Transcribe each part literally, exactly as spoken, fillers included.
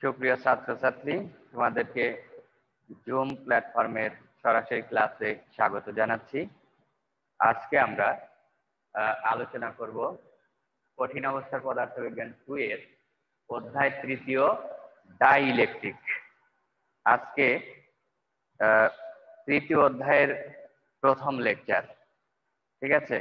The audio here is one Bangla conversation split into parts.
সুপ্রিয় ছাত্রছাত্রী, তোমাদেরকে জুম প্ল্যাটফর্মের সরাসরি ক্লাসে স্বাগত জানাচ্ছি। আজকে আমরা আলোচনা করব কঠিন অবস্থার পদার্থবিজ্ঞান টু এর অধ্যায় তৃতীয় ডাই ইলেকট্রিক। আজকে তৃতীয় অধ্যায়ের প্রথম লেকচার, ঠিক আছে।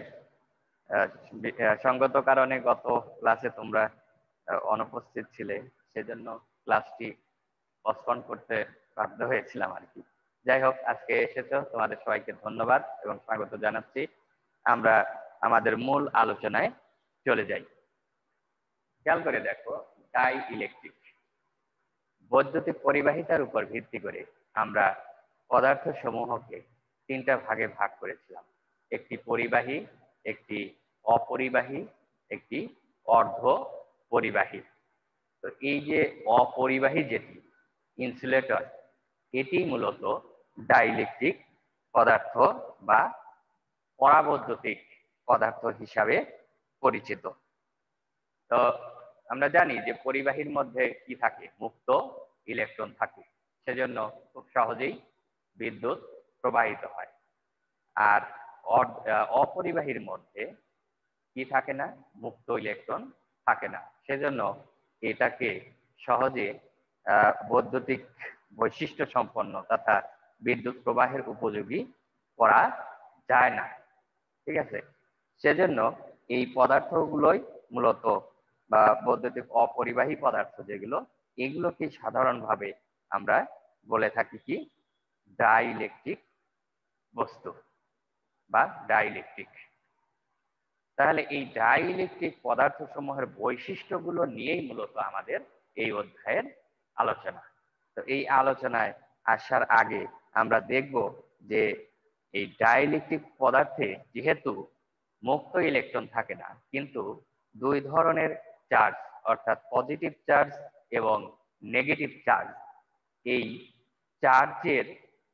সঙ্গত কারণে গত ক্লাসে তোমরা অনুপস্থিত ছিলে, সেজন্য ক্লাসটি পোস্টপোন করতে বাধ্য হয়েছিলাম আর কি। যাই হোক, আজকে এসেছো, তোমাদের সবাইকে ধন্যবাদ এবং স্বাগত জানাচ্ছি। আমরা আমাদের মূল আলোচনায় চলে যাই। খেয়াল করে দেখো, ডাই ইলেকট্রিক বৈদ্যুতিক পরিবাহিতার উপর ভিত্তি করে আমরা পদার্থ সমূহকে তিনটা ভাগে ভাগ করেছিলাম। একটি পরিবাহী, একটি অপরিবাহী, একটি অর্ধ পরিবাহী। তো এই যে অপরিবাহী যেটি ইনসুলেটর, এটি মূলত ডাইইলেকট্রিক পদার্থ বা পরাবৈদ্যুতিক পদার্থ হিসাবে পরিচিত। তো আমরা জানি যে পরিবাহীর মধ্যে কি থাকে, মুক্ত ইলেকট্রন থাকে, সেজন্য খুব সহজেই বিদ্যুৎ প্রবাহিত হয়। আর অপরিবাহীর মধ্যে কি থাকে না, মুক্ত ইলেকট্রন থাকে না, সেজন্য এটাকে সহজে বৈদ্যুতিক বৈশিষ্ট্য সম্পন্ন তথা বিদ্যুৎ প্রবাহের উপযোগী করা যায় না, ঠিক আছে। সেজন্য এই পদার্থগুলোই মূলত বা বৈদ্যুতিক অপরিবাহী পদার্থ যেগুলো, এগুলোকে সাধারণভাবে আমরা বলে থাকি কি, ডাইইলেকট্রিক বস্তু বা ডাইইলেকট্রিক। তাহলে এই ডাইইলেকট্রিক পদার্থ সমূহের বৈশিষ্ট্যগুলো নিয়েই মূলত আমাদের এই অধ্যায়ের আলোচনা। তো এই আলোচনায় আসার আগে আমরা দেখব যে এই ডাইইলেকট্রিক পদার্থে যেহেতু মুক্ত ইলেকট্রন থাকে না, কিন্তু দুই ধরনের চার্জ অর্থাৎ পজিটিভ চার্জ এবং নেগেটিভ চার্জ, এই চার্জের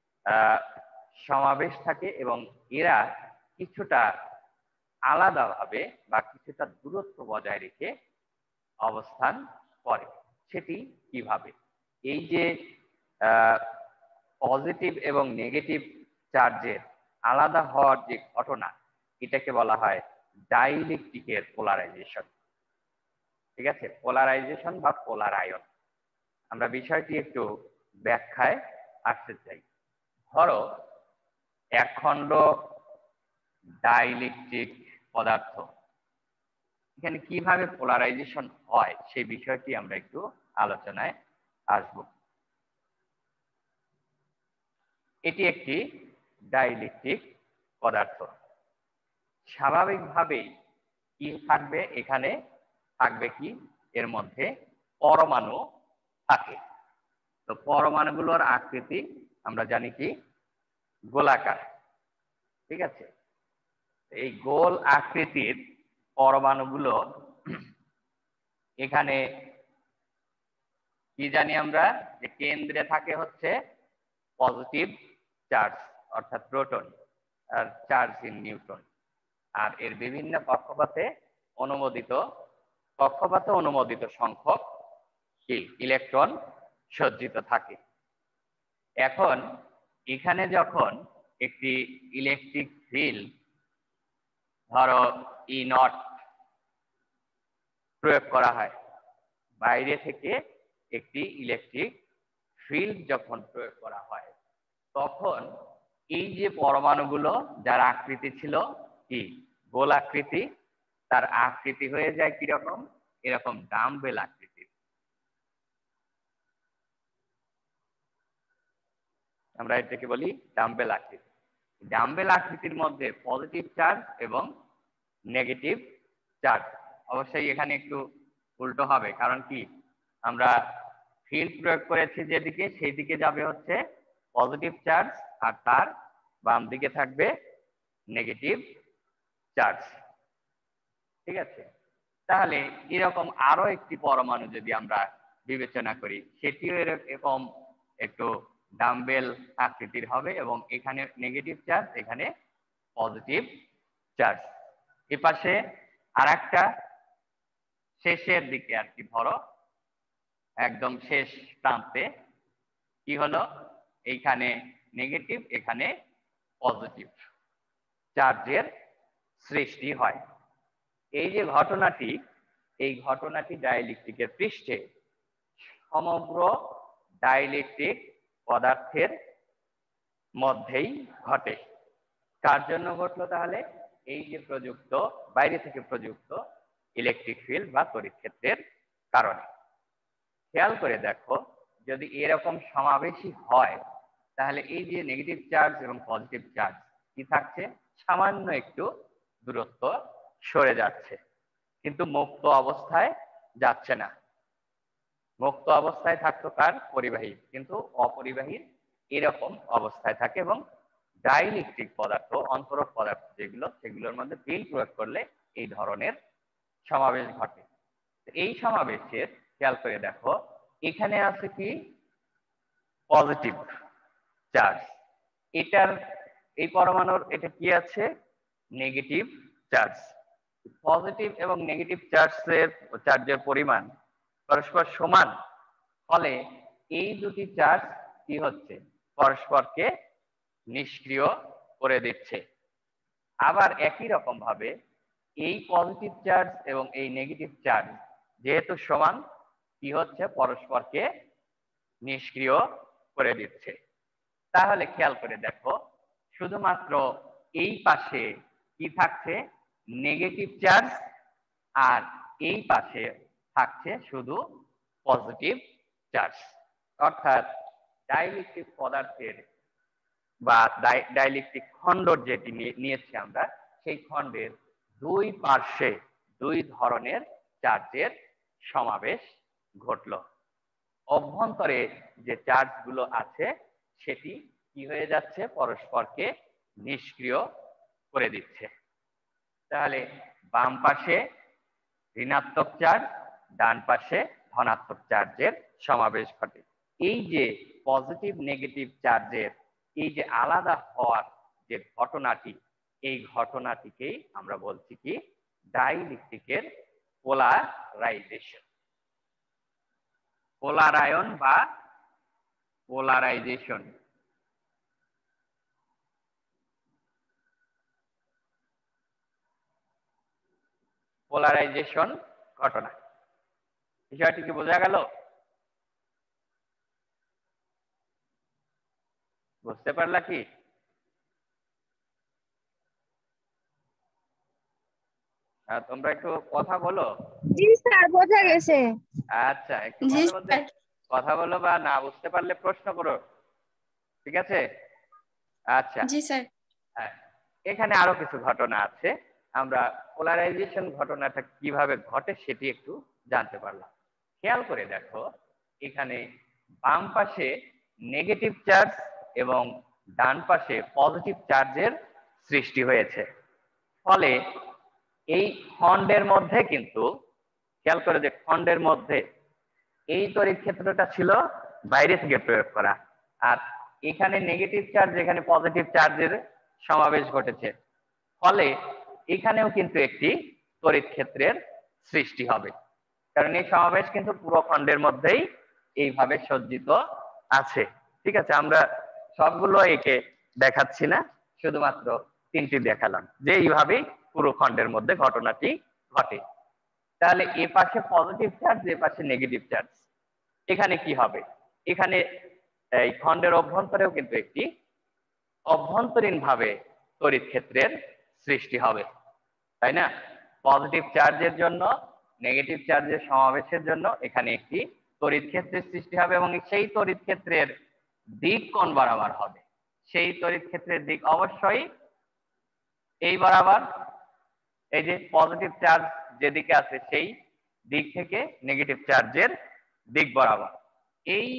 সমাবেশ থাকে এবং এরা কিছুটা আলাদাভাবে বা কিছুটা দূরত্ব বজায় রেখে অবস্থান করে। সেটি কিভাবে? এই যে পজিটিভ এবং নেগেটিভ চার্জের আলাদা হওয়ার যে ঘটনা, এটাকে বলা হয় ডাইইলেকট্রিকের পোলারাইজেশন, ঠিক আছে। পোলারাইজেশন বা পোলারায়ন। আমরা বিষয়টি একটু ব্যাখ্যায় আসতে চাই। ধরো একখণ্ড ডাইইলেকট্রিক পদার্থ, এখানে কিভাবে পোলারাইজেশন হয় সেই বিষয়টি আমরা একটু আলোচনায় আসব। এটি একটি ডাইইলেকট্রিক পদার্থ। স্বাভাবিকভাবেই কি থাকবে, এখানে থাকবে কি, এর মধ্যে পরমাণু থাকে। তো পরমাণুগুলোর আকৃতি আমরা জানি কি, গোলাকার, ঠিক আছে। এই গোল আকৃতির পরমাণুগুলো এখানে কি জানি আমরা, যে কেন্দ্রে থাকে হচ্ছে পজিটিভ চার্জ অর্থাৎ প্রোটন আর চার্জ ইন নিউট্রন, আর এর বিভিন্ন কক্ষপথে অনুমোদিত কক্ষপথে অনুমোদিত সংখ্যক ইলেকট্রন সজ্জিত থাকে। এখন এখানে যখন একটি ইলেকট্রিক ফিল্ড, ধরো ই নট প্রয়োগ করা হয়, বাইরে থেকে একটি ইলেকট্রিক ফিল্ড যখন প্রয়োগ করা হয়, তখন এই যে পরমাণুগুলো যার আকৃতি ছিল কি, গোল আকৃতি, তার আকৃতি হয়ে যায় কিরকম, এরকম ডাম্বেল আকৃতির। আমরা এটাকে বলি ডাম্বেল আকৃতি। ডাম্বেল আকৃতির মধ্যে পজিটিভ চার্জ এবং নেগেটিভ চার্জ, অবশ্যই এখানে একটু উল্টো হবে, কারণ কি, আমরা ফিল্ড প্রয়োগ করেছি যেদিকে, সেই দিকে যাবে হচ্ছে পজিটিভ চার্জ, আর তার বাম দিকে থাকবে নেগেটিভ চার্জ, ঠিক আছে। তাহলে এরকম আরো একটি পরমাণু যদি আমরা বিবেচনা করি, সেটিও এরকম একটু ডাম্বেল আকৃতির হবে এবং এখানে নেগেটিভ চার্জ, এখানে পজিটিভ চার্জ। এ পাশে আর একটা শেষের দিকে আর কি, ধরো একদম শেষ প্রান্তে কি হলো, এইখানে নেগেটিভ এখানে পজিটিভ চার্জের সৃষ্টি হয়। এই যে ঘটনাটি, এই ঘটনাটি ডাইইলেকট্রিকের পৃষ্ঠে সমগ্র ডাইইলেকট্রিক পদার্থের মধ্যেই ঘটে। কার জন্য ঘটলো তাহলে? এই যে প্রযুক্ত, বাইরে থেকে প্রযুক্ত ইলেকট্রিক ফিল্ড বা তড়িৎ ক্ষেত্রের কারণে। খেয়াল করে দেখো, যদি এরকম সমাবেশই হয় তাহলে এই যে নেগেটিভ চার্জ এবং পজিটিভ চার্জ কি থাকছে, সামান্য একটু দূরত্ব সরে যাচ্ছে, কিন্তু মুক্ত অবস্থায় যাচ্ছে না। মুক্ত অবস্থায় থাকতো কার? পরিবাহী, কিন্তু অপরিবাহীর এরকম অবস্থায় থাকে। এবং ডাইইলেকট্রিক পদার্থ, অন্তরক পদার্থ যেগুলো, সেগুলোর মধ্যে ফিল্ড প্রয়োগ করলে এই ধরনের সমাবেশ ঘটে। এই সমাবেশের খেয়াল করে দেখো, এখানে আছে কি পজিটিভ চার্জ, এটার এই পরমাণুর এটা কি আছে? Negative charge. পজিটিভ এবং নেগেটিভ চার্জের চার্জের পরিমাণ পরস্পর সমান ফলে এই দুটি চার্জ কি হচ্ছে? পরস্পরকে নিষ্ক্রিয় করে দিচ্ছে। আবার একই রকম ভাবে এই পজিটিভ চার্জ এবং এই নেগেটিভ চার্জ যেহেতু সমান, কি হচ্ছে? পরস্পরকে নিষ্ক্রিয় করে দিচ্ছে। তাহলে খেয়াল করে দেখো, শুধুমাত্র এই পাশে কি থাকছে? নেগেটিভ চার্জ, আর এই পাশে থাকছে শুধু পজিটিভ চার্জ। অর্থাৎ ডাইইলেকট্রিক পদার্থের বা ডাইইলেকট্রিক খণ্ড যেটি নিয়েছি আমরা, সেই খণ্ডের দুই পার্শ্বে দুই ধরনের চার্জের সমাবেশ ঘটলো। অভ্যন্তরে যে চার্জ গুলো আছে সেটি কি হয়ে যাচ্ছে? পরস্পরকে নিষ্ক্রিয় করে দিচ্ছে। তাহলে বাম পাশে ঋণাত্মক চার্জ, ডান পাশে ধনাত্মক চার্জের সমাবেশ ঘটে। এই যে পজিটিভ নেগেটিভ চার্জের এই যে আলাদা হওয়ার যে ঘটনাটি, এই ঘটনাটিকেই আমরা বলছি কি ডাইইলেকট্রিকের পোলারাইজেশন, পোলারায়ন বা পোলারাইজেশন। পোলারাইজেশন ঘটনা। বিষয়টি কি বোঝা গেল? বুঝতে পারলা কি? তোমরা একটু কথা বলো। জি স্যার, বোঝা গেছে। আচ্ছা, একটু মাঝে মধ্যে কথা বলো, বা না বুঝতে পারলে প্রশ্ন করো, ঠিক আছে? আচ্ছা জি স্যার। এখানে আরো কিছু ঘটনা আছে, আমরা পোলারাইজেশন ঘটনাটা কিভাবে ঘটে সেটি একটু জানতে পারলাম। খেয়াল করে দেখো, এখানে বাম পাশে নেগেটিভ চার্জ এবং ডান পাশে পজিটিভ চার্জের সৃষ্টি হয়েছে। ফলে এই খণ্ডের মধ্যে কিন্তু খেয়াল করে যে খণ্ডের মধ্যে এই তড়িৎ ক্ষেত্রটা ছিল বাইরে থেকে প্রয়োগ করা, আর এখানে নেগেটিভ চার্জ, এখানে পজিটিভ চার্জের সমাবেশ ঘটেছে। ফলে এখানেও কিন্তু একটি তড়িৎ ক্ষেত্রের সৃষ্টি হবে, কারণ এই সমাবেশ কিন্তু পুরো খণ্ডের মধ্যেই এইভাবে সজ্জিত আছে। ঠিক আছে, আমরা সবগুলো একে দেখাচ্ছি না, শুধুমাত্র তিনটি দেখালাম যে এইভাবেই পুরো খণ্ডের মধ্যে ঘটনাটি ঘটে। তাহলে এ পাশে পজিটিভ চার্জ, এ পাশে নেগেটিভ চার্জ, এখানে কি হবে? এখানে এই খণ্ডের অভ্যন্তরেও কিন্তু একটি অভ্যন্তরীণ ভাবে তড়িৎ ক্ষেত্রের সৃষ্টি হবে, তাই না? পজিটিভ চার্জের জন্য নেগেটিভ চার্জের সমাবেশের জন্য এখানে একটি তড়িৎ ক্ষেত্রের সৃষ্টি হবে, এবং সেই তড়িৎ ক্ষেত্রের দিক কোন বরাবর হবে? সেই তড়িৎ ক্ষেত্রের দিক অবশ্যই এই বরাবর, এই যে পজিটিভ চার্জ যেদিকে আছে সেই দিক থেকে নেগেটিভ চার্জের দিক বরাবর। এই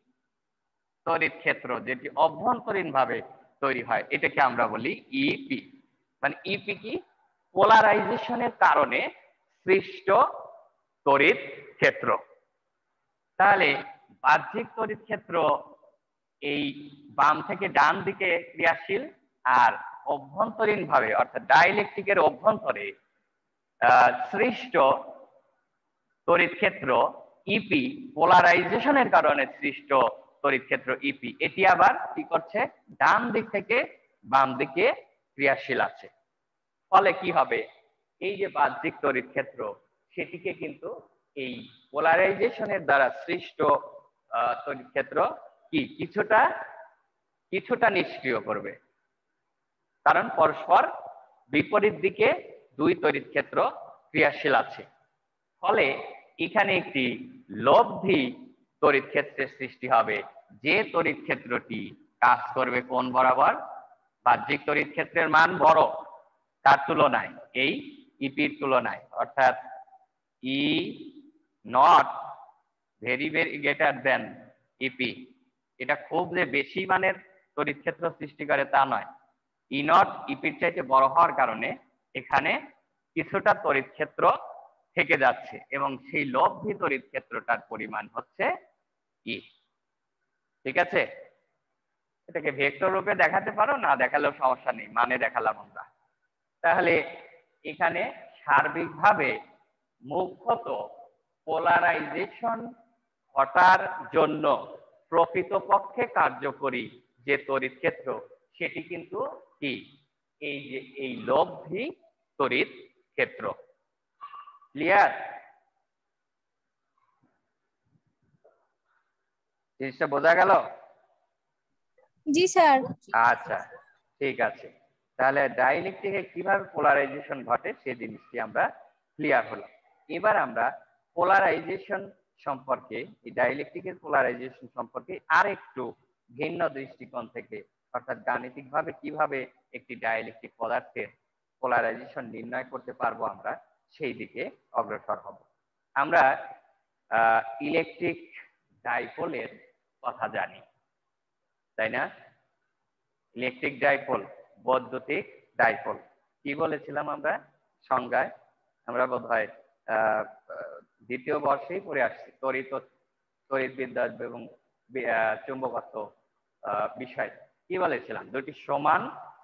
তড়িৎ ক্ষেত্র যেটি অভ্যন্তরীণ ভাবে তৈরি হয়, এটাকে আমরা বলি ইপি। মানে ইপি কি? পোলারাইজেশনের কারণে সৃষ্ট তড়িৎ ক্ষেত্র। তাহলে বাহ্যিক তড়িৎ ক্ষেত্র এই বাম থেকে ডান দিকে ক্রিয়াশীল, আর অভ্যন্তরীণ ভাবে অর্থাৎ ডাইইলেকট্রিকের অভ্যন্তরে সৃষ্ট তড়িৎ ক্ষেত্র ইপি পোলারাইজেশনের কারণে সৃষ্ট তড়িৎ ক্ষেত্র ইপি, এটি আবার কি করছে, ডান দিক থেকে বাম দিকে ক্রিয়াশীল আছে। ফলে কি হবে, এই যে বাহ্যিক তড়িৎ ক্ষেত্র সেটিকে কিন্তু এই পোলারাইজেশনের দ্বারা সৃষ্ট তড়িৎ ক্ষেত্র কি কিছুটা কিছুটা নিষ্ক্রিয় করবে, কারণ পরস্পর বিপরীত দিকে দুই তড়িৎ ক্ষেত্র ক্রিয়াশীল আছে। ফলে এখানে একটি লব্ধি তড়িৎ ক্ষেত্রের সৃষ্টি হবে, যে তড়িৎ ক্ষেত্রটি কাজ করবে কোন বরাবর, বাহ্যিক তড়িৎ ক্ষেত্রের মান বড় তার তুলনায়, এই ইপির তুলনায়, অর্থাৎ E not very very greater than EP, এটা খুব যে বেশি মানের তড়িৎ ক্ষেত্র সৃষ্টি করে তা নয়। ই নট ইপির চাইতে বড় হওয়ার কারণে এখানে কিছুটা তড়িৎ ক্ষেত্র থেকে যাচ্ছে এবং সেই লব্ধি তড়িৎ ক্ষেত্রটার পরিমাণ হচ্ছে ই। ঠিক আছে, এটাকে ভেক্টর রূপে দেখাতে পারো, না দেখালেও সমস্যা নেই, মানে দেখালাম আমরা। তাহলে এখানে সার্বিকভাবে মুখ্যত পোলারাইজেশন ঘটার জন্য প্রকৃতপক্ষে কার্যকরী যে তড়িৎ ক্ষেত্র সেটি কিন্তু কি এই যে এই লব্ধি তড়িৎ ক্ষেত্র। ক্লিয়ার? জিনিসটা বোঝা গেল? জি স্যার। আচ্ছা ঠিক আছে, তাহলে ডাইইলেকট্রিকে কিভাবে পোলারাইজেশন ঘটে সেই জিনিসটি আমরা ক্লিয়ার হলাম। এবার আমরা পোলারাইজেশন সম্পর্কে, এই ডাইইলেকট্রিকের পোলারাইজেশন সম্পর্কে আরেকটু ভিন্ন দৃষ্টিকোণ থেকে, অর্থাৎ গাণিতিক ভাবে কিভাবে একটি ডাইইলেকট্রিক পদার্থের পোলারাইজেশন নির্ণয় করতে পারবো আমরা সেই দিকে অগ্রসর হব। আমরা ইলেকট্রিক ডাইপোলের কথা জানি, তাই না? ইলেকট্রিক ডাইপোল, বৈদ্যুতিক ডাইপোল, কি বলেছিলাম আমরা সংজ্ঞায়? আমরা বোধহয় আহ দ্বিতীয় বর্ষেই পড়ে আসছি, তড়িৎ তড়িৎ বিদ্যা এবং চুম্বকত্ব বিষয়। কি বলেছিলাম? দুটি সমান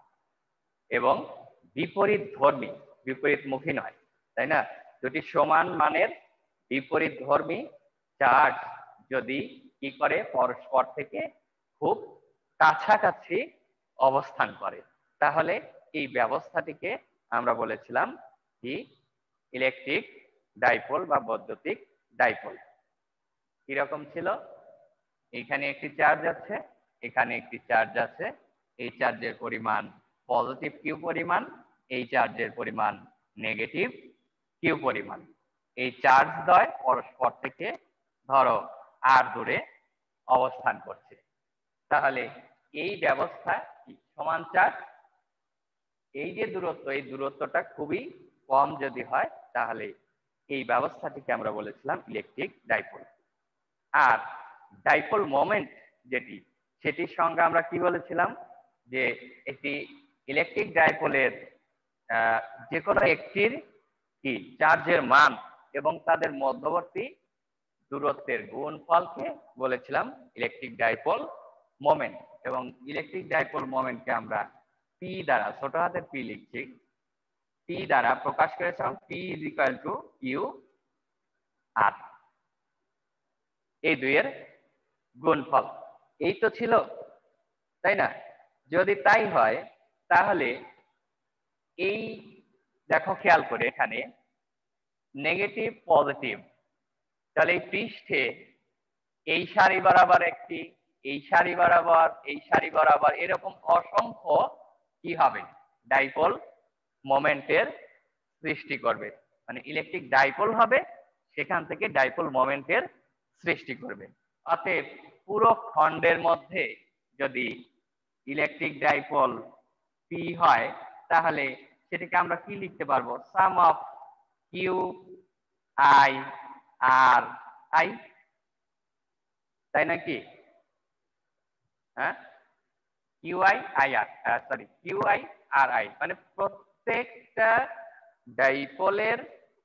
এবং বিপরীত ধর্মী, বিপরীতমুখী নয়, তাই না? দুটি সমান মানের বিপরীত ধর্মী চার্জ যদি কি করে পরস্পর থেকে খুব কাছাকাছি অবস্থান করে, তাহলে এই ব্যবস্থাটিকে আমরা বলেছিলাম কি ইলেকট্রিক ডাইপোল বা বৈদ্যুতিক ডাইপোল। কিরকম ছিল? এখানে একটি চার্জ আছে, এখানে একটি চার্জ আছে, এই চার্জের পরিমাণ পজিটিভ কিউ পরিমাণ, এই চার্জের পরিমাণ নেগেটিভ কিউ পরিমাণ। এই চার্জ দ্বয় পরস্পর থেকে ধরো আর দূরে অবস্থান করছে, তাহলে এই ব্যবস্থা সমান চার্জ, এই যে দূরত্ব, এই দূরত্বটা খুবই কম যদি হয় তাহলে এই ব্যবস্থাটিকে আমরা বলেছিলাম ইলেকট্রিক ডাইপোল। আর ডাইপোল মোমেন্ট যেটি, সেটির সঙ্গে আমরা কি বলেছিলাম যে একটি ইলেকট্রিক ডাইপোলের যে কোনো একটির কি চার্জের মান এবং তাদের মধ্যবর্তী দূরত্বের গুণফলকে বলেছিলাম ইলেকট্রিক ডাইপোল মোমেন্ট। এবং ইলেকট্রিক ডাইপোল মোমেন্টকে আমরা পি দ্বারা, ছোট হাতের পি লিখছি, পি দ্বারা প্রকাশ করেছিলাম, P is equal to U R, এই দুইয়ের গুণফল। এই তো ছিল, তাই না? যদি তাই হয় তাহলে এই দেখো খেয়াল করে এখানে নেগেটিভ পজিটিভ, তাহলে এই পৃষ্ঠে এই সারি বরাবর একটি, এই সারি বরাবর, এই সারি বরাবর, এরকম অসংখ্য কি হবে ডাইপোল মোমেন্টের সৃষ্টি করবে, মানে ইলেকট্রিক ডাইপোল হবে, সেখান থেকে ডাইপোল মোমেন্টের সৃষ্টি করবে। অতএব পুরো খণ্ডের মধ্যে যদি ইলেকট্রিক ডাইপোল পি হয় তাহলে সেটাকে আমরা কি লিখতে পারবো? Sum of Q I R I, তাই নাকি? হ্যাঁ, Q I I R, sorry Q I R I, মানে প্রত্যেকটা ডাইপোলের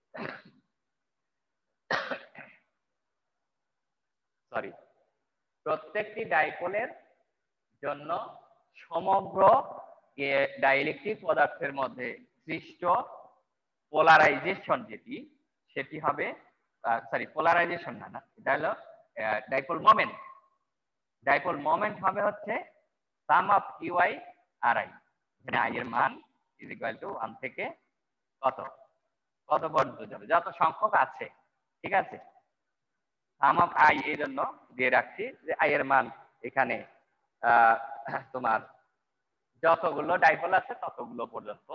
সরি প্রত্যেকটি ডাইপোলের জন্য সমগ্র ডাইইলেকট্রিক পদার্থের মধ্যে সৃষ্ট পোলারাইজেশন যেটি, সেটি হবে সরি পোলারাইজেশন না না এটা হলো ডাইপোল মোমেন্ট। ডাইপোল মোমেন্ট হবে হচ্ছে sum of UI R I, এখানে আই এর মান ইজ ইকুয়াল টু ওয়ান থেকে কত কত পর্যন্ত যাবে, যত সংখ্যক আছে, ঠিক আছে। সাম অফ আই এই জন্য দিয়ে রাখছি যে আই এর মান এখানে তোমার যতগুলো ডাইপোল আছে ততগুলো পর্যন্ত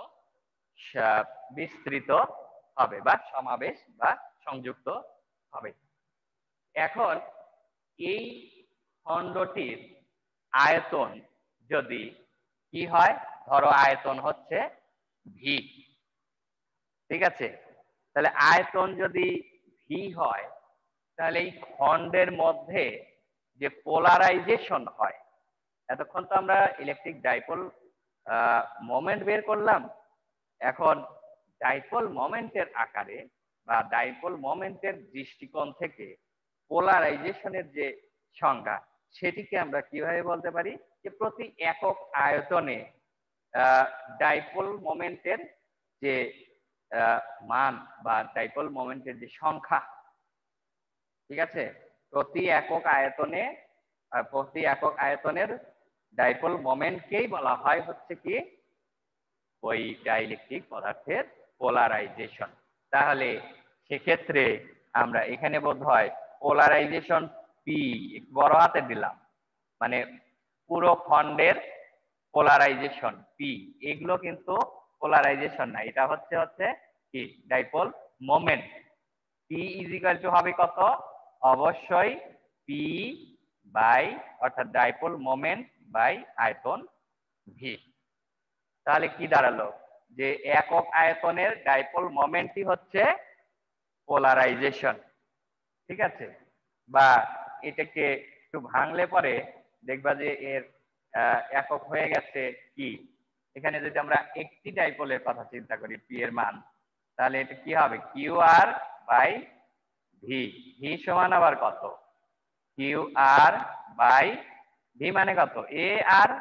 বিস্তৃত হবে বা সমাবেশ বা সংযুক্ত হবে। এখন এই খণ্ডটির আয়তন যদি কি হয়, ধরো আয়তন হচ্ছে ভি, ঠিক আছে। তাহলে আয়তন যদি ভি হয় তাহলে এই খণ্ডের মধ্যে যে পোলারাইজেশন হয়, এতক্ষণ তো আমরা ইলেকট্রিক ডাইপোল মোমেন্ট বের করলাম, এখন ডাইপোল মোমেন্টের আকারে বা ডাইপোল মোমেন্টের দৃষ্টিকোণ থেকে পোলারাইজেশনের যে সংজ্ঞা সেটিকে আমরা কিভাবে বলতে পারি যে প্রতি একক আয়তনে ডাইপোল মোমেন্টের যে মান বা ডাইপোল মোমেন্টের যে সংখ্যা, ঠিক আছে, প্রতি একক আয়তনে প্রতি একক আয়তনের ডাইপোল মোমেন্টকেই বলা হয় হচ্ছে কি ওই ডাইইলেকট্রিক পদার্থের পোলারাইজেশন। তাহলে সেক্ষেত্রে আমরা এখানে বোধ হয় পোলারাইজেশন পি বড় হাতে দিলাম, মানে পুরো খণ্ডের পোলারাইজেশন পি, এগুলো কিন্তু পোলারাইজেশন না, এটা হচ্ছে হচ্ছে কি dipole moment. P is equal to হবে কত, অবশ্যই পি বাই অর্থাৎ ডাইপোল মোমেন্ট বাই আয়তন ভি। তাহলে কি দাঁড়ালো যে একক আয়তনের ডাইপোল মোমেন্টই হচ্ছে পোলারাইজেশন, ঠিক আছে। বা এটাকে একটু ভাঙলে পরে দেখবা যে এর একক হয়ে গেছে কি, এখানে যদি আমরা একটি ডাইপোলের কথা চিন্তা করি পি এর মান, তাহলে এটা কি হবে Q R by V. V সমান আবার কত, কিউ আর বাই ভি মানে কত এ আর,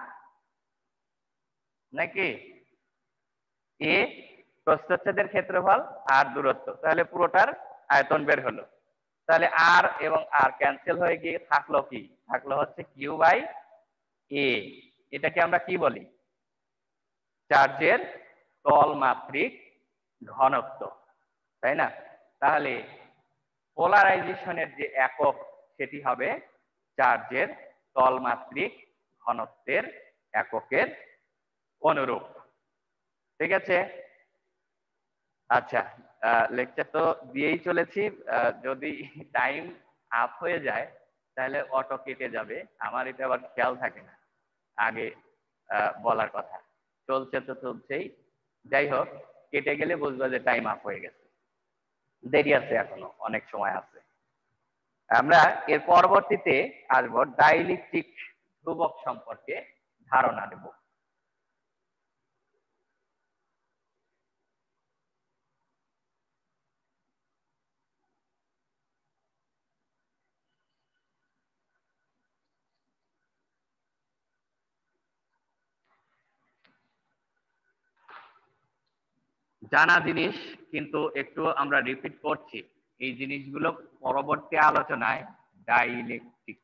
নাকি এ প্রস্থচ্ছেদের ক্ষেত্রফল আর দূরত্ব, তাহলে পুরোটার আয়তন বের হলো। তাহলে আর এবং আর ক্যান্সেল হয়ে গিয়ে থাকলো কি, থাকলো হচ্ছে কিউ বাই এ। এটাকে আমরা কি বলি, চার্জের তলমাত্রিক ঘনত্ব, তাই না। তাহলে পোলারাইজেশনের যে একক সেটি হবে চার্জের তলমাত্রিক ঘনত্বের এককের অনুরূপ, ঠিক আছে। আচ্ছা, লেকচার তো দিয়েই চলেছি, যদি টাইম আপ হয়ে যায় তাহলে অটো কেটে যাবে, আমার এটা আবার খেয়াল থাকে না আগে বলার কথা, চলছে তো চলছেই। যাই হোক, কেটে গেলে বুঝবো যে টাইম আপ হয়ে গেছে, দেরি আছে, এখনো অনেক সময় আছে। আমরা এর পরবর্তীতে আসবো ডাইইলেকট্রিক ধ্রুবক সম্পর্কে ধারণা দেব। জানা জিনিস কিন্তু একটু আমরা রিপিট করছি, এই জিনিসগুলো পরবর্তী আলোচনায় ডাইইলেকট্রিক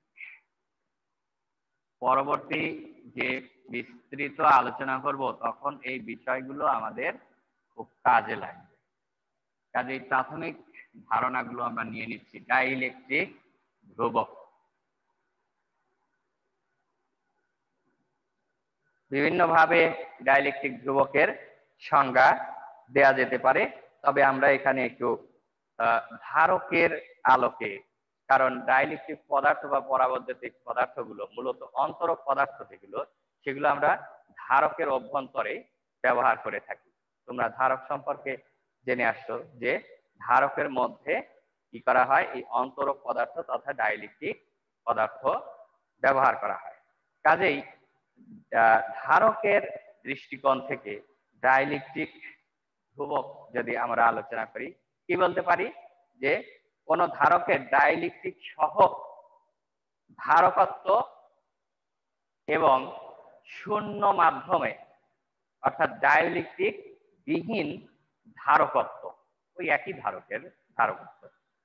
পরবর্তী যে বিস্তৃত আলোচনা করব তখন এই বিষয়গুলো আমাদের খুব কাজে লাগবে। কাজে প্রাথমিক ধারণাগুলো আমরা নিয়ে নিচ্ছি। ডাইইলেকট্রিক ধ্রুবক, বিভিন্নভাবে ডাইইলেকট্রিক ধ্রুবকের সংজ্ঞা দেয়া যেতে পারে, তবে আমরা এখানে একটু ধারকের আলোকে, কারণ ডাইইলেকট্রিক পদার্থ বা পরাবৈদ্যুতিক পদার্থগুলো মূলত অন্তরক পদার্থ যেগুলো, সেগুলো আমরা ধারকের অভ্যন্তরে ব্যবহার করে থাকি। তোমরা ধারক সম্পর্কে জেনে আসছো যে ধারকের মধ্যে কি করা হয়, এই অন্তরক পদার্থ তথা ডাইইলেকট্রিক পদার্থ ব্যবহার করা হয়। কাজেই ধারকের দৃষ্টিকোণ থেকে ডাইইলেকট্রিক ধ্রুবক যদি আমরা আলোচনা করি, কি বলতে পারি যে কোন ধারকের ডাইইলেকট্রিক সহ ধারকত্ব এবং শূন্য মাধ্যমে অর্থাৎ ডাইইলেকট্রিক বিহীন ধারকত্ব, ওই একই ধারকের ধারকত্ব,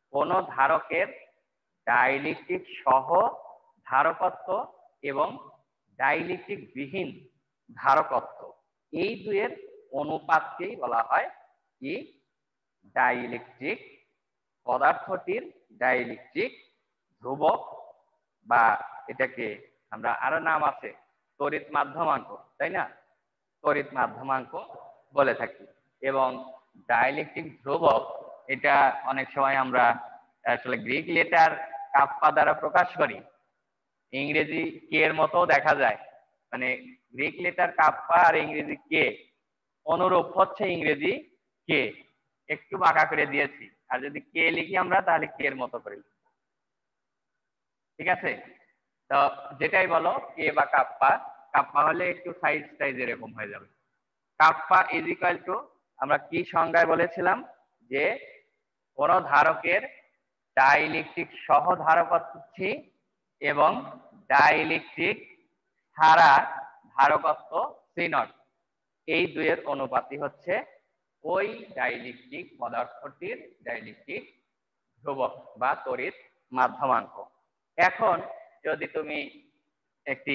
কোন ধারকের ডাইইলেকট্রিক সহ ধারকত্ব এবং ডাইইলেকট্রিক বিহীন ধারকত্ব, এই দুয়ের অনুপাতকেই বলা হয় কি ডাইইলেকট্রিক, পদার্থটির ডাইইলেকট্রিক ধ্রুবক, বা এটাকে আমরা আরো নাম আছে তড়িৎ মাধ্যমাঙ্ক, তাই না? তড়িৎ মাধ্যমাঙ্ক বলে থাকি। এবং ডাইইলেকট্রিক ধ্রুবক এটা অনেক সময় আমরা আসলে গ্রিক লেটার কাপ্পা দ্বারা প্রকাশ করি, ইংরেজি কে এর মতো দেখা যায়, মানে গ্রিক লেটার কাপ্পা আর ইংরেজি কে অনুরূপ হচ্ছে ইংরেজি কে, একটু বাঁকা করে দিয়েছি, আর যদি কে লিখি আমরা তাহলে কে এর মতো করে লিখি, ঠিক আছে? তো যেটাই বলো কে বা কাপ্পা, কাপ্পা হলে একটু সাইজ টাইজ এরকম হয়ে যাবে। কাপ্পা ইজ ইকুয়াল টু, আমরা কি সংজ্ঞায় বলেছিলাম যে কোন ধারকের ডাইইলেকট্রিক সহ ধারকত্ব এবং ডাইইলেকট্রিক ছাড়া ধারকত্ব সি নট, এই দুয়ের অনুপাতই হচ্ছে ওই ডাইইলেকট্রিক পদার্থটির ডাইইলেকট্রিক ধ্রুবক বা তড়িৎ মাধ্যমাঙ্ক। এখন যদি তুমি একটি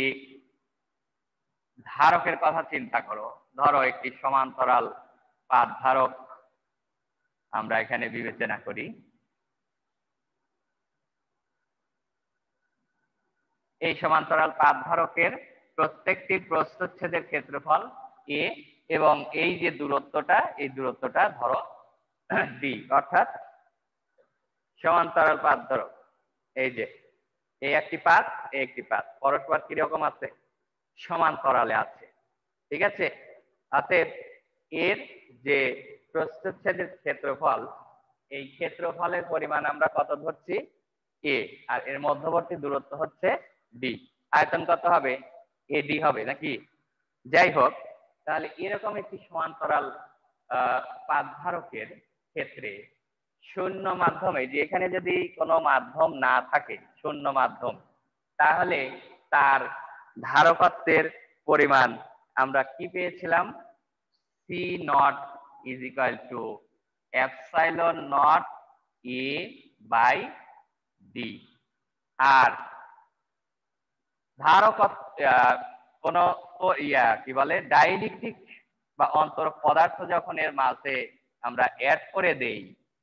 ধারকের কথা চিন্তা করো, ধরো একটি সমান্তরাল পাত ধারক আমরা এখানে বিবেচনা করি। এই সমান্তরাল পাত ধারকের প্রত্যেকটি প্রস্থচ্ছেদের ক্ষেত্রফল এ, এবং এই যে দূরত্বটা, এই দূরত্বটা ধরো ডি, অর্থাৎ সমান্তরাল পাত ধারক, এই যে এই একটি পাত, এই একটি পাত পরস্পর কিরকম আছে, সমান্তরালে আছে, ঠিক আছে? অতএব এর যে প্রস্থচ্ছেদের ক্ষেত্রফল, এই ক্ষেত্রফলের পরিমাণ আমরা কত ধরছি, এ, আর এর মধ্যবর্তী দূরত্ব হচ্ছে ডি। আয়তন কত হবে, এডি হবে নাকি? যাই হোক, তাহলে এরকম একটি সমান্তরাল পাত ধারকের ক্ষেত্রে শূন্য মাধ্যমে, যে এখানে যদি কোনো মাধ্যম না থাকে, শূন্য মাধ্যম, তাহলে তার ধারকত্বের পরিমাণ আমরা কি পেয়েছিলাম, C naught is equal to epsilon naught A by D. আর ধারকত্ব কোন ইয়া কি বলে ডাইইলেকট্রিক বা অন্তরক পদার্থ যখন এর মাঝে আমরা অ্যাড করে দেই,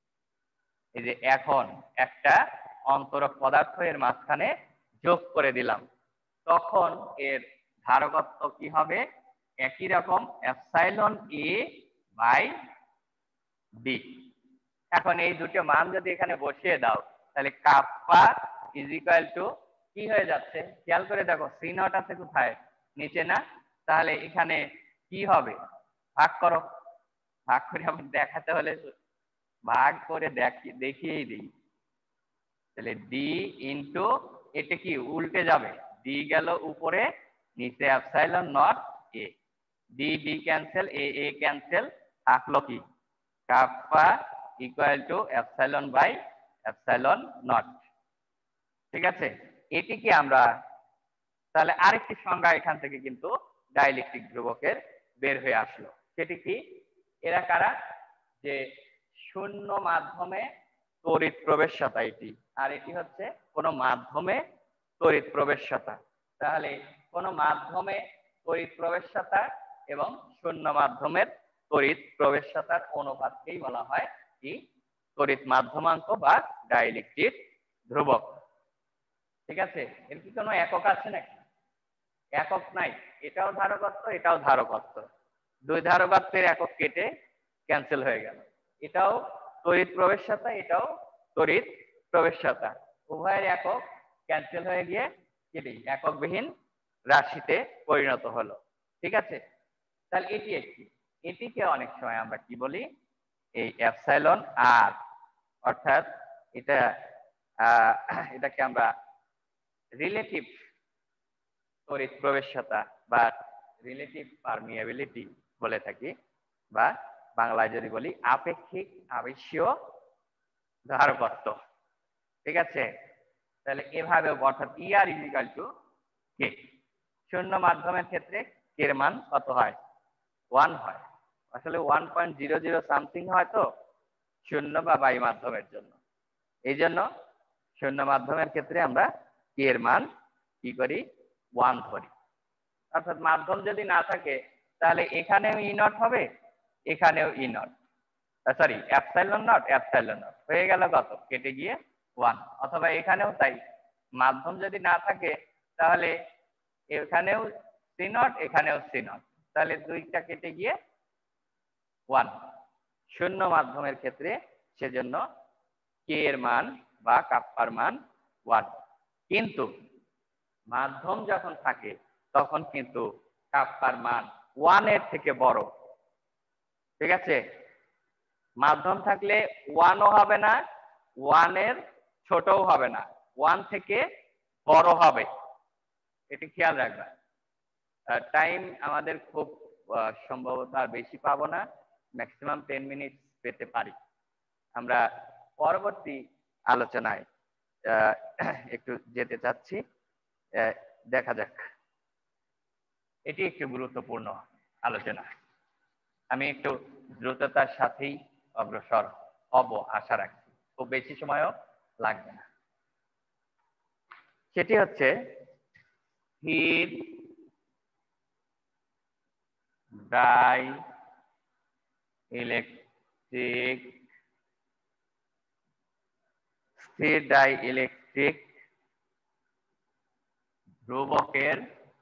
এই যে এখন একটা অন্তরক পদার্থ এর মাঝখানে যোগ করে দিলাম, তখন এর ধারকত্ব কি হবে, একই রকম এপসাইলন এ বাই ডি। এখন এই দুটো মান যদি এখানে বসিয়ে দাও, তাহলে কাপ্পা ইজ ইকুয়াল টু কি হয়ে যাচ্ছে, খেয়াল করে দেখো সি নট আছে কোথায়, নিচে না? তাহলে এখানে কি হবে, ভাগ করো, ভাগ করে আবার দেখাতে হলে ভাগ করে দেখিয়েই দিই। তাহলে ডি ইন্টু, এটা কি উল্টে যাবে, ডি গেল উপরে, নিচে epsilon naught A, D D cancel, A A cancel, থাকলো কি kappa equal to epsilon by epsilon naught, ঠিক আছে? এটিকে আমরা তাহলে আরেকটি সংজ্ঞা এখান থেকে কিন্তু ডাইইলেকট্রিক ধ্রুবকের বের হয়ে আসলো, সেটি কি, এরা কারা, যে শূন্য মাধ্যমে তড়িৎ প্রবেশ্যতা এটি, আর এটি হচ্ছে কোন মাধ্যমে তড়িৎ প্রবেশ্যতা। তাহলে কোন মাধ্যমে তড়িৎ প্রবেশ্যতা এবং শূন্য মাধ্যমের তড়িৎ প্রবেশ্যতার অনুপাতকেই বলা হয় কি তড়িৎ মাধ্যমাঙ্ক বা ডাইইলেকট্রিক ধ্রুবক, ঠিক আছে? এর কি কোনো একক আছে নাকি? একক নাই, এটাও ধারকত্ব, এটাও ধারকত্ব, দুই ধারকত্বের একক কেটে ক্যান্সেল হয়ে গেল, এটাও তড়িৎ প্রবেশ্যতা, এটাও তড়িৎ প্রবেশ্যতা, উভয়ের একক ক্যান্সেল হয়ে গিয়ে এটি এককবিহীন রাশিতে পরিণত হলো, ঠিক আছে? তাহলে এটি একটি, এটিকে অনেক সময় আমরা কি বলি, এই এপসাইলন আর, অর্থাৎ এটা এটাকে আমরা রিলেটিভ তড়িৎ প্রবেশ্যতা বা রিলেটিভ পারমিয়াবিলিটি বলে থাকি, বা বাংলায় যদি বলি আপেক্ষিক আবেশীয় ধারকত্ব, ঠিক আছে? তাহলে এভাবে, অর্থাৎ E R is equal to K, শূন্য মাধ্যমের ক্ষেত্রে কে এর মান কত হয়, ওয়ান হয়, আসলে one point zero zero something হয়, তো শূন্য বা বায়ু মাধ্যমের জন্য, এই জন্য শূন্য মাধ্যমের ক্ষেত্রে আমরা কে এর মান কি করি, ওয়ান ধরি। অর্থাৎ মাধ্যম যদি না থাকে তাহলে এখানেও ই নট হবে, এখানেও E naught, sorry epsilon naught epsilon naught হয়ে গেল কত, কেটে গিয়ে ওয়ান। অথবা এখানেও তাই, মাধ্যম যদি না থাকে তাহলে এখানেও সি নট এখানেও সি নট, তাহলে দুইটা কেটে গিয়ে ওয়ান। শূন্য মাধ্যমের ক্ষেত্রে সেজন্য কে এর মান বা কাপ্পার মান ওয়ান। কিন্তু মাধ্যম যখন থাকে তখন কিন্তু কাপ্পার মান ওয়ান এর থেকে বড়। ঠিক আছে, মাধ্যম থাকলে ওয়ানও হবে না, ওয়ান এর ছোটও হবে না, ওয়ান থেকে বড় হবে, এটি খেয়াল রাখবা। টাইম আমাদের খুব সম্ভবত আর বেশি পাবো না, ম্যাক্সিমাম টেন মিনিট পেতে পারি। আমরা পরবর্তী আলোচনায় একটু যেতে চাচ্ছি, দেখা যাক। এটি একটু গুরুত্বপূর্ণ আলোচনা, আমি একটু দ্রুততার সাথেই অগ্রসর হব আশা রাখছি, খুব বেশি সময়ও লাগবে না। সেটি হচ্ছে স্থির ডাই ইলেকট্রিক স্থির ডাই ইলেকট্রিক ধ্রুবকের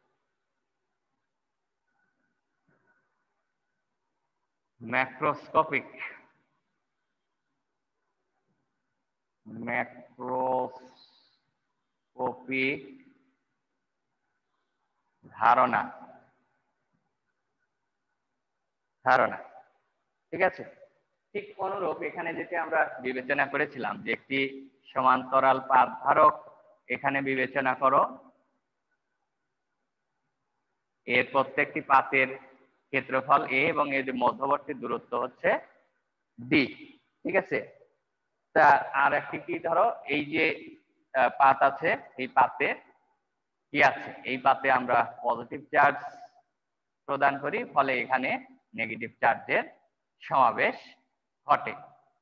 ম্যাক্রোস্কোপিক ম্যাক্রোস্কোপিক ধারণা ধারণা ঠিক আছে। ঠিক অনুরূপ এখানে যেটি আমরা বিবেচনা করেছিলাম যে একটি সমান্তরাল পাত ধারক এখানে বিবেচনা করো, এর প্রত্যেকটি পাতের ক্ষেত্রফল এ এবং এর মধ্যবর্তী দূরত্ব হচ্ছে ডি। ঠিক আছে, তা আর একটি কি ধরো, এই যে পাত আছে, এই পাতে কি আছে, এই পাতে আমরা পজিটিভ চার্জ প্রদান করি, ফলে এখানে নেগেটিভ চার্জের সমাবেশ ঘটে।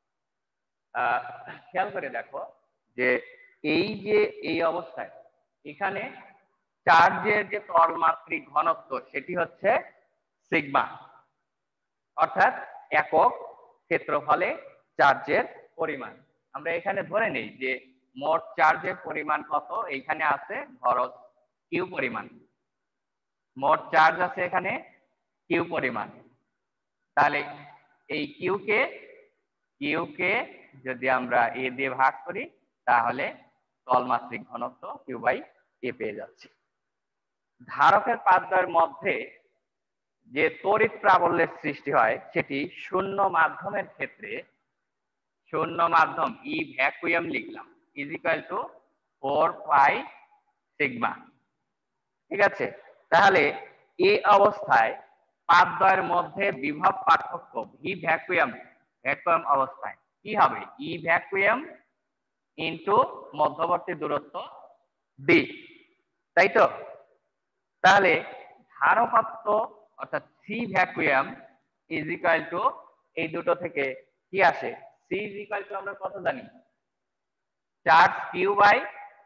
খেয়াল করে দেখো যে এই যে এই অবস্থায় এখানে চার্জের যে তলমাত্রিক ঘনত্ব সেটি হচ্ছে সিগমা, অর্থাৎ একক ক্ষেত্রফলে চার্জের পরিমাণ। আমরা এখানে ধরে নেই যে মোট চার্জের পরিমাণ কত, এইখানে আছে ধরো কিউ পরিমাণ, মোট চার্জ আছে এখানে কিউ পরিমাণ। তাহলে এই কিউ কে কিউ কে যদি আমরা এ দিয়ে ভাগ করি তাহলে তলমাত্রিক ঘনত্ব কিউ বাই এ পেয়ে যাচ্ছি। ধারকের পাতদ্বয়ের মধ্যে যে তড়িৎ প্রাবল্যের সৃষ্টি হয় সেটি শূন্য মাধ্যমের ক্ষেত্রে, শূন্য মাধ্যম ই ভ্যাকুয়াম লিখলাম is equal to four pi sigma. ঠিক আছে, তাহলে এই অবস্থায় পাতদ্বয়ের মধ্যে বিভব পার্থক্য ভি ভ্যাকুয়াম ভ্যাকুয়াম অবস্থায় কি হবে, ই ভ্যাকুয়াম ইন্টু মধ্যবর্তী দূরত্ব ডি, তাই তো। তাহলে ধারকত্ব অর্থাৎ C vacuum is equal to এই দুটো থেকে কি আসে, সি ইজ ইকুয়াল টু আমরা কত জানি, চার্জ কিউ বাই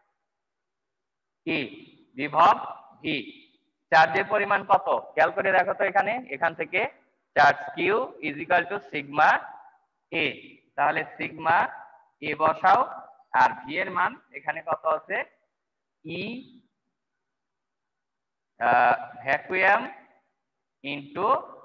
কি বিভব ভি। চার্জের পরিমাণ কত খেয়াল করে দেখো তো, এখানে এখান থেকে charge Q is equal to sigma A, তাহলে সিগমা এ বসাও, আর ভি এর মান এখানে কত আছে, ই ভ্যাকুয়াম ইন্টু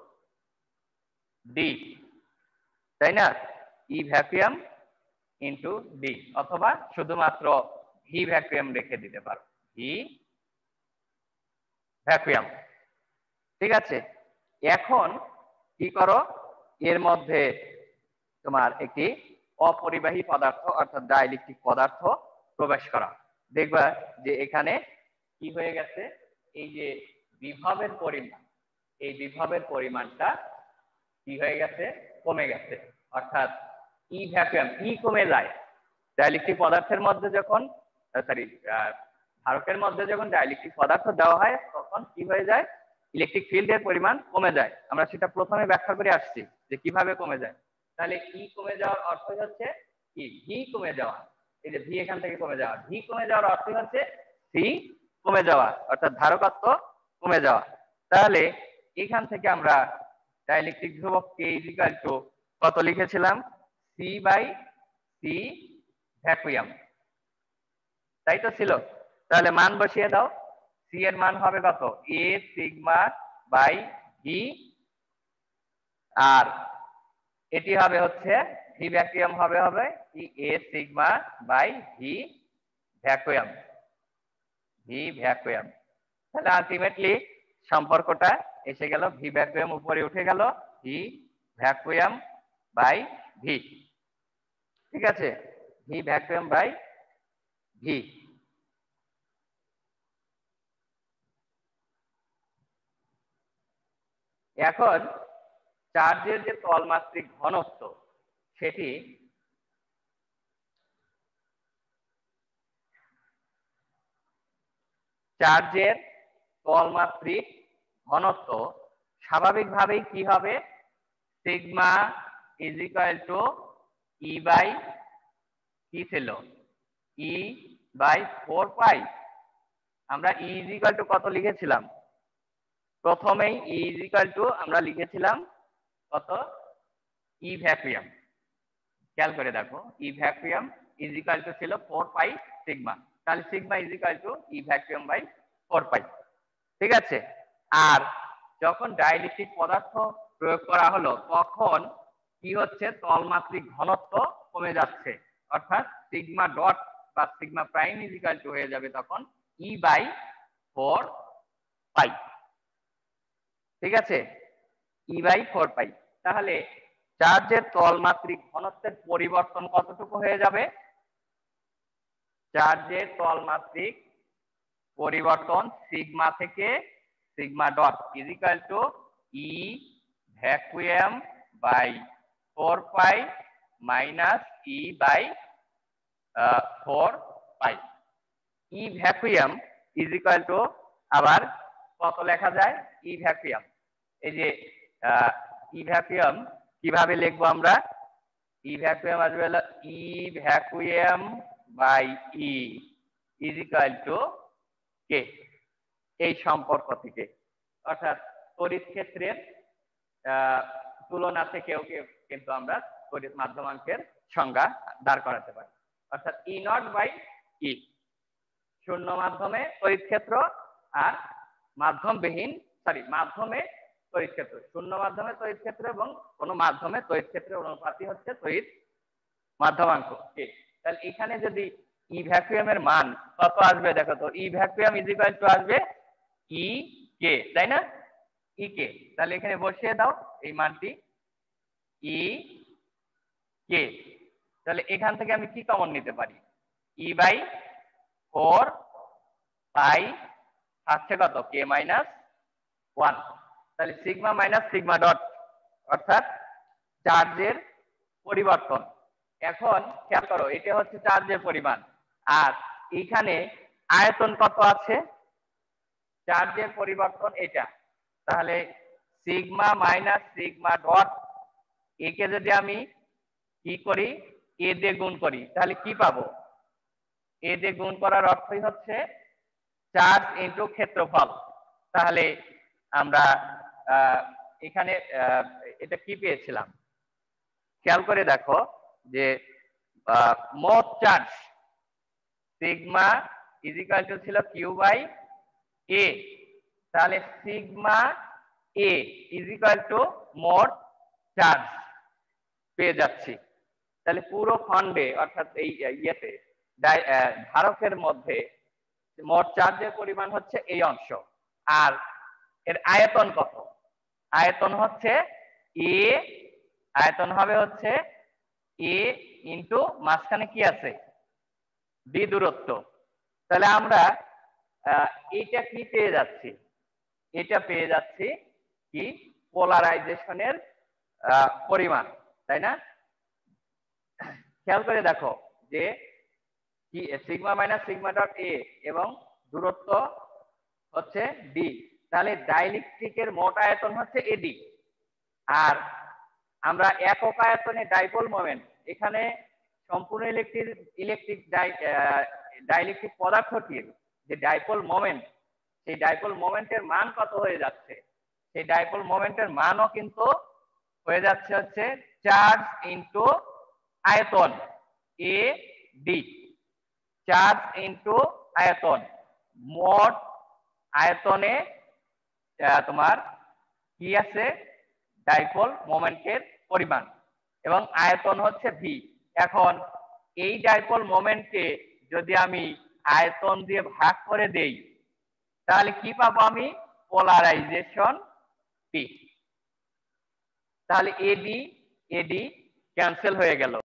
ডি, তাই না, ই ভ্যাকুয়াম ইন্টু ডি, অথবা শুধুমাত্র ভি ভ্যাকুয়াম রেখে দিতে পারো, ভি ভ্যাকুয়াম। ঠিক আছে, এখন কি করো, এর মধ্যে তোমার একটি অপরিবাহী পদার্থ অর্থাৎ ডাইইলেকট্রিক পদার্থ প্রবেশ করা, দেখবা যে এখানে কি হয়ে গেছে, এই যে বিভবের পরিমাণ, এই বিভবের পরিমাণটা কি হয়ে গেছে, কমে গেছে, অর্থাৎ ই ভ্যাকুয়াম ই কমে যায়। ডাইইলেকট্রিক পদার্থের মধ্যে যখন সরি ধারকের মধ্যে যখন ডাইইলেকট্রিক পদার্থ দেওয়া হয় তখন কি হয়ে যায়, ইলেকট্রিক ফিল্ডের পরিমাণ কমে যায়। আমরা সেটা প্রথমে ব্যাখ্যা করে আসছি যে কিভাবে কমে যায়। তাহলে ই কমে যাওয়ার অর্থ হচ্ছে কি, ভি কমে যাওয়া, এই যে ভি এখান থেকে কমে যাওয়া, ভি কমে যাওয়ার অর্থ হচ্ছে সি কমে যাওয়া, অর্থাৎ ধারকত্ব কমে যাওয়া। তাহলে এখান থেকে আমরা ডাইলেকট্রিক ধ্রুবক কে ইজ ইকুয়াল টু কত লিখেছিলাম, সি বাই সি ভ্যাকুয়াম, তাই তো ছিল। তাহলে মান বসিয়ে দাও, সি এর মান হবে কত, এ সিগমা বাই ভি, আর এটি হবে হচ্ছে ভি ভ্যাকুয়াম হবে হবে A sigma by V vacuum, V vacuum. তাহলে আলটিমেটলি সম্পর্কটা এসে গেল, ভি ভ্যাকুয়াম উপরে উঠে গেল, ভি ভ্যাকুয়াম বাই ভি। ঠিক আছে, ভি ভ্যাকুয়াম বাই ভি। এখন চার্জের যে তলমাত্রিক ঘনত্ব সেটি চার্জের তলমাত্রিক ঘনত্ব স্বাভাবিকভাবেই কি হবে, sigma is equal to E by কি ছিল, ই বাই ফোর পাই। আমরা ই ইজ ইকুয়াল টু কত লিখেছিলাম, প্রথমেই ই ইজ ইকুয়াল টু আমরা লিখেছিলাম কত, ই ভ্যাকুয়াম। খেয়াল করে দেখো, E vacuum is equal to ছিল ফোর পাই সিগমা, তাহলে sigma is equal to E vacuum by four pi. ঠিক আছে, আর যখন ডাইলেকট্রিক পদার্থ প্রয়োগ করা হলো তখন কি হচ্ছে, তলমাত্রিক ঘনত্ব কমে যাচ্ছে, অর্থাৎ সিগমা ডট বা sigma prime is equal to হয়ে যাবে তখন ই বাই ফোর পাই। ঠিক আছে, ই বাই ফোর পাই। তাহলে চার্জের তলমাত্রিক ঘনত্বের পরিবর্তন কতটুকু হয়ে যাবে, চার্জের তলমাত্রিক পরিবর্তন সিগমা থেকে sigma dot is equal to E vacuum by four pi minus E by four pi. E vacuum is equal to আবার কত লেখা যায়, ই ভ্যাকুয়াম, এই যে ই ভ্যাকুয়াম কিভাবে লিখবো আমরা, ই ভ্যাকুয়াম আসবে হলো E vacuum by E is equal to K, এই সম্পর্ক থেকে, অর্থাৎ তড়িৎ ক্ষেত্রের তুলনা থেকেও কিন্তু আমরা তড়িৎ মাধ্যমাঙ্কের সংজ্ঞা দাঁড় করাতে পারি। অর্থাৎ ই নট বাই ই, শূন্য মাধ্যমে তড়িৎ ক্ষেত্র আর মাধ্যমবিহীন সরি মাধ্যমে তড়িৎ ক্ষেত্র, শূন্য মাধ্যমে তড়িৎ ক্ষেত্র এবং কোন মাধ্যমে তড়িৎ ক্ষেত্রের অনুপাতই হচ্ছে তড়িৎ মাধ্যমাঙ্ক কে। তাহলে এখানে যদি ই ভ্যাকুয়াম এর মান কত আসবে দেখো তো, E vacuum is equal to আসবে ই কে, তাই না, ই কে। তাহলে এখানে বসিয়ে দাও এই মানটি ই কে। তাহলে এখান থেকে আমি কি কমন নিতে পারি, ই বাই ফোর পাই থাকছে কত, কে মাইনাস ওয়ান। তাহলে সিগমা মাইনাস সিগমা ডট অর্থাৎ চার্জের পরিবর্তন। এখন খেয়াল করো, এটা হচ্ছে চার্জের পরিমাণ, আর এইখানে আয়তন কত আছে, চার্জের পরিবর্তন এটা। তাহলে সিগমা মাইনাস সিগমা ডট একে যদি আমি কি করি, এ দিয়ে গুণ করি, তাহলে কি পাবো, এ দিয়ে গুণ করার অর্থই হচ্ছে চার্জ ইনটু ক্ষেত্রফল। তাহলে আমরা এখানে এটা কি পেয়েছিলাম, খেয়াল করে দেখো যে মোট charge sigma is equal to ছিল কিউ বাই এ, তাহলে sigma A is equal to মোট চার্জ পেয়ে যাচ্ছি। তাহলে পুরো খণ্ডে অর্থাৎ এই ইয়েতে ধারকের মধ্যে মোট চার্জের পরিমাণ হচ্ছে এই অংশ, আর এর আয়তন কত, আয়তন হচ্ছে এ, আয়তন হবে হচ্ছে এ ইন্টু মাঝখানে কি আছে, ডি দূরত্ব। তাহলে আমরা এটা কি পেয়ে যাচ্ছি, এটা পেয়ে যাচ্ছি কি পোলারাইজেশনের পরিমাণ, তাই না। খেয়াল করে দেখো যে কি sigma minus sigma dot A এবং দূরত্ব হচ্ছে ডি, তাহলে ডাইলেকট্রিকের মোট আয়তন হচ্ছে এডি। আর আমরা একক আয়তনে ডাইপোল মোমেন্ট এখানে সম্পূর্ণ ইলেকট্রিক ইলেকট্রিক ডাইইলেকট্রিক পদার্থটির যে ডাইপোল মোমেন্ট, সেই ডাইপোল মোমেন্টের মান কত হয়ে যাচ্ছে? সেই ডাইপোল মোমেন্টের মানও কিন্তু হয়ে যাচ্ছে হচ্ছে চার্জ ইনটু আয়তন, এ ডি। চার্জ ইনটু আয়তন, মোট আয়তনে তোমার কি আছে? ডাইপোল মোমেন্টের পরিমাণ, এবং আয়তন হচ্ছে ভি। এখন এই ডাইপোল মোমেন্টকে যদি আমি আয়তন দিয়ে ভাগ করে দেই, তাহলে কি পাবো আমি? Polarization P. তাহলে এডি এডি ক্যান্সেল হয়ে গেল।